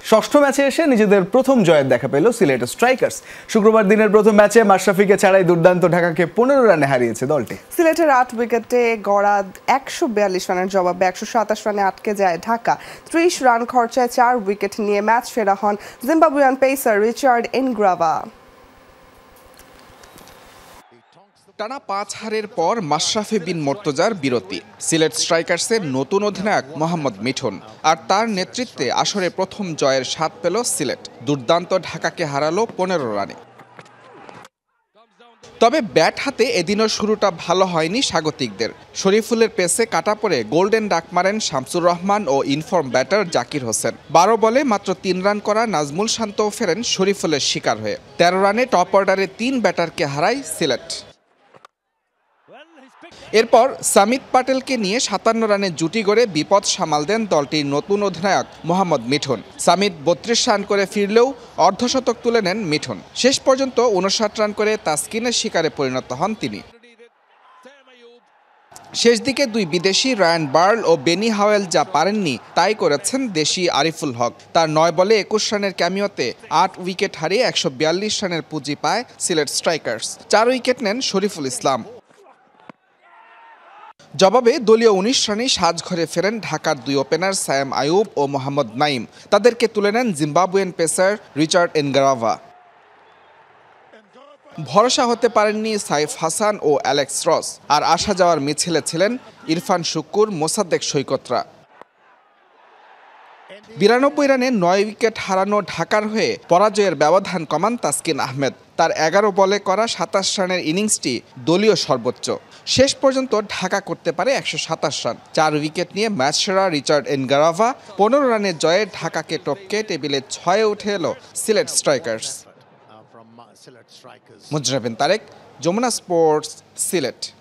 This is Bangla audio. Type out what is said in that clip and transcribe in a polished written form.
ষষ্ঠ ম্যাচে এসে নিজেদের প্রথম জয়ের দেখা পেল সিলেট স্ট্রাইকার্স। শুক্রবার দিনের প্রথম ম্যাচে মাশরাফিকে ছাড়াই দুর্দান্ত ঢাকাকে 15 রানে হারিয়েছে দলটি। সিলেটের 8 উইকেটে গড়া 142 রানের জবাবে 127 রানে আটকে যায় ঢাকা। 30 রান খরচায় 4 উইকেট নিয়ে ম্যাচ ফেরা হন জিম্বাবুয়ান পেসার রিচার্ড ইনগ্রাভা। টানা 5 হারের পর মাশরাফি বিন মর্তজার বিরতি। সিলেট স্ট্রাইকার্সের নতুন অধিনায়ক মোহাম্মদ মিঠুন আর তার নেতৃত্বে আসরে প্রথম জয়ের স্বাদ পেল সিলেট। দুর্দান্ত ঢাকাকে হারালো 15 রানে। তবে ব্যাট হাতে এদিনও শুরুটা ভালো হয়নি স্বাগতিকদের। শরীফুলের পেসে কাটা পড়ে গোল্ডেন ডাক মারেন শামসুর রহমান ও ইনফর্ম ব্যাটার জাকির হোসেন। 12 বলে মাত্র 3 রান করা নাজমুল শান্তও ফেরেন শরীফুলের শিকার হয়ে। 13 রানে টপ অর্ডারে 3 ব্যাটারকে হারায় সিলেট। এরপর সামিত পাটেলকে নিয়ে 57 রানে জুটি গড়ে বিপদ সামাল দেন দলটির নতুন অধিনায়ক মোহাম্মদ মিঠুন। সামিত 32 রান করে ফিরলেও অর্ধশতক তুলে নেন মিঠুন। শেষ পর্যন্ত 59 রান করে তাসকিনের শিকারে পরিণত হন তিনি। শেষ দিকে 2 বিদেশি রায়ান বার্ল ও বেনি হাওয়েল যা পারেননি তাই করেছেন দেশি আরিফুল হক। তার 9 বলে 21 রানের ক্যামিওতে 8 উইকেট হারিয়ে 142 রানের পুঁজি পায় সিলেট স্ট্রাইকার্স। 4 উইকেট নেন শরীফুল ইসলাম। জবাবে দলীয় 19 রানেই সাজঘরে ফেরেন ঢাকার 2 ওপেনার সায়েম আয়ুব ও মোহাম্মদ নাইম। তাদেরকে তুলে নেন জিম্বাবুয়ান পেসার রিচার্ড ইনগ্রাভা। ভরসা হতে পারেননি সাইফ হাসান ও অ্যালেক্স রস। আর আসা যাওয়ার মিছিলে ছিলেন ইরফান শুক্কুর, মোসাদ্দেক সৈকতরা। 92 রানে 9 উইকেট হারানো ঢাকার হয়ে পরাজয়ের ব্যবধান কমান তাসকিন আহমেদ। তার 11 বলে করা 27 রানের ইনিংসটি দলীয় সর্বোচ্চ। শেষ পর্যন্ত ঢাকা করতে পারে 127 রান। 4 উইকেট নিয়ে ম্যাচ সেরা রিচার্ড ইনগ্রাভা 15 রানের জয়ে ঢাকাকে টপকে টেবিলে 6-এ উঠে এলো সিলেট স্ট্রাইকার্স। মুজরাবিন তারেক, যমুনা স্পোর্টস, সিলেট।